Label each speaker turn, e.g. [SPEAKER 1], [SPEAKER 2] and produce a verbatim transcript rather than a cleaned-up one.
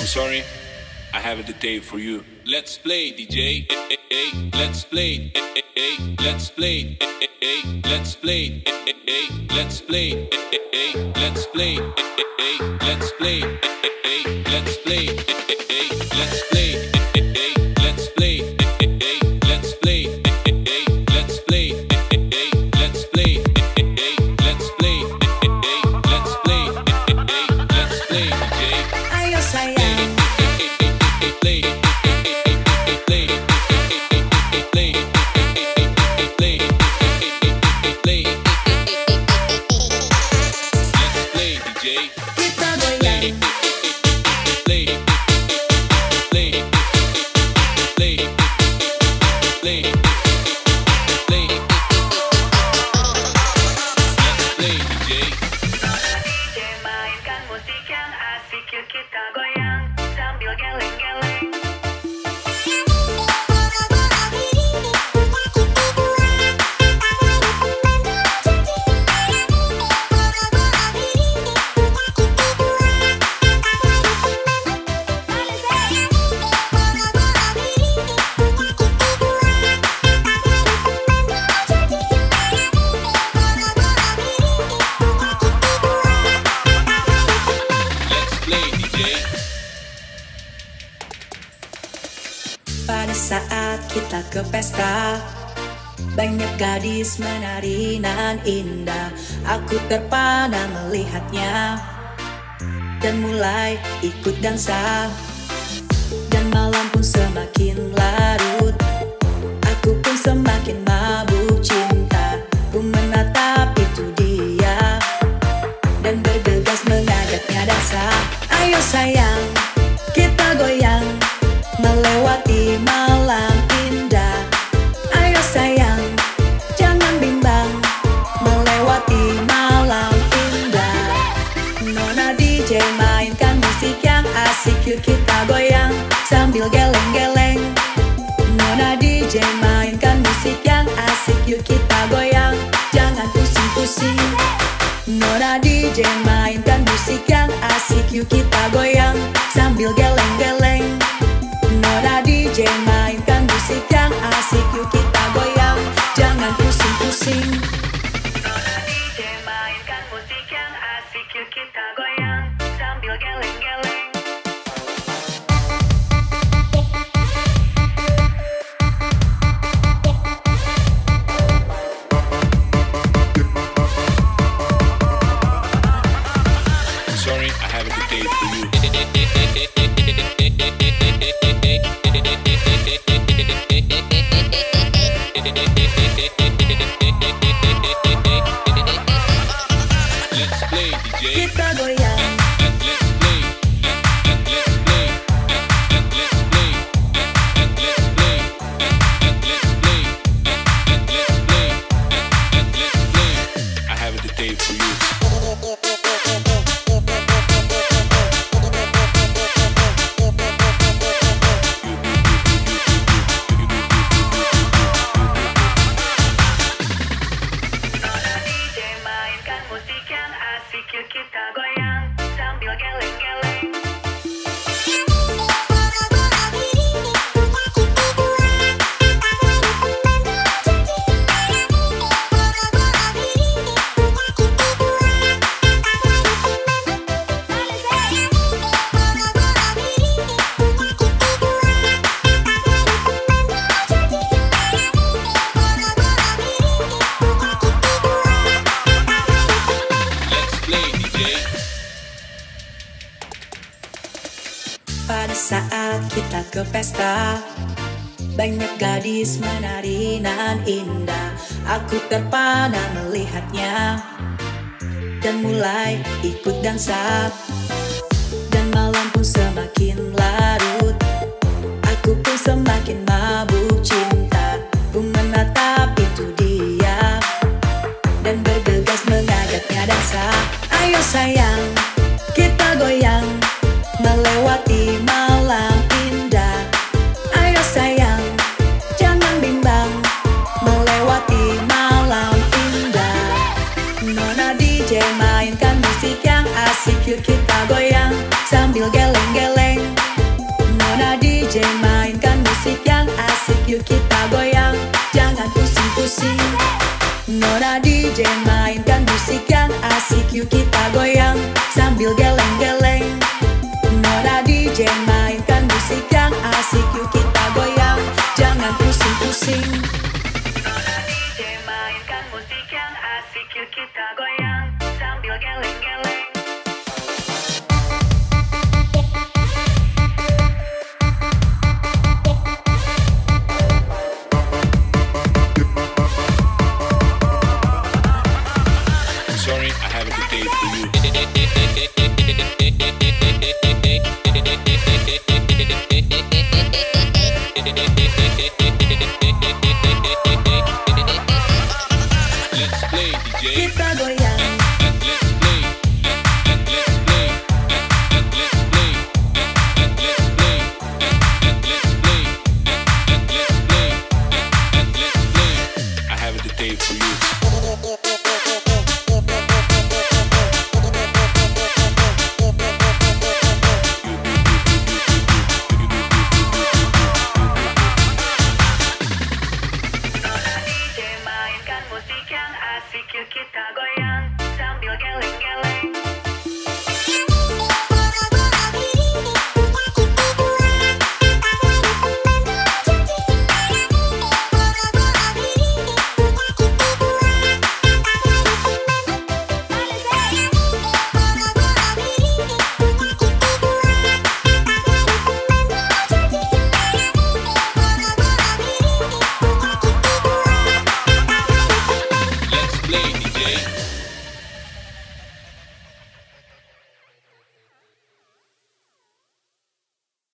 [SPEAKER 1] sorry, I have a detail for you. Let's play, D J. Eh, eh, eh. Let's play. Eh, eh, eh. Let's play. Eh, eh, eh. Let's play. Eh, eh, eh. Let's play. Eh, eh, eh. Let's play. Eh, eh, eh. Let's play. Eh, eh, eh. Let's play. Eh, eh, eh. Let's play. Eh, eh, eh. Let's play. Eh, eh, eh. Let's play. Eh, eh, eh. Let's play. Eh, eh, eh. Let's play. Eh, eh, eh. Let's play. Eh, eh, eh. Let's play. Eh, eh, eh. Let's play, D J.
[SPEAKER 2] Ayo sayang,
[SPEAKER 1] Play.
[SPEAKER 2] kita goyang.
[SPEAKER 3] Mainkan musik yang asik, yuk kita goyang sambil geleng-geleng.
[SPEAKER 2] Pada saat kita ke pesta, banyak gadis menari nan indah. Aku terpana melihatnya dan mulai ikut dansa. Dan malam pun semakin larut, aku pun semakin mabuk cinta. Ku menatap itu dia dan bergegas mengajaknya dansa. Ayo sayang, kita goyang melewati malam indah. Ayo sayang, jangan bimbang melewati malam indah. Nona D J mainkan musik yang asik, yuk kita goyang sambil geleng-geleng. Nona D J mainkan musik yang asik, yuk kita goyang, jangan pusing-pusing. Nona D J mainkan musik yang asik, yuk kita goyang sambil geleng-geleng. Nona D J mainkan musik yang asik, yuk kita goyang, jangan pusing-pusing.
[SPEAKER 3] Nona D J mainkan musik yang asik, yuk kita goyang sambil geleng-geleng.
[SPEAKER 1] Sorry, I have a detail for you. Let's play, D J.
[SPEAKER 2] Kita goyang,
[SPEAKER 1] Let's play. Let's play. Let's play. Let's play. Let's play. Let's play. Let's play. I have a detail for you.
[SPEAKER 3] Nona D J mainkan musik yang asik, yuk kita goyang sambil geleng-geleng.
[SPEAKER 1] Let's play, D J.
[SPEAKER 2] pada saat kita ke pesta, banyak gadis menari nan indah. Aku terpana melihatnya dan mulai ikut dansa. Dan malam pun semakin larut, aku pun semakin mabuk cinta. Ku menatap itu dia dan bergegas mengajaknya dansa. Ayo sayang, kita goyang melewati malam indah. Ayo sayang, jangan bimbang melewati malam indah. Nona D J mainkan musik yang asik, yuk kita goyang sambil geleng-geleng. pusing-pusing. Nona D J mainkan musik yang asik, yuk kita goyang sambil geleng-geleng. Nona D J mainkan musik yang asik, yuk kita goyang, jangan pusing-pusing.
[SPEAKER 3] Nona D J mainkan musik yang asik, yuk kita goyang sambil geleng-geleng.
[SPEAKER 1] Sorry, I have a date for you. Let's play, D J.
[SPEAKER 2] Kita goyang,
[SPEAKER 1] Let's play. Let's play. Let's play. Let's play. Let's play. Let's play. Let's play. I have a date for you.
[SPEAKER 3] Musik yang asik, yuk kita goyang sambil geleng-geleng.
[SPEAKER 1] Let's play, D J.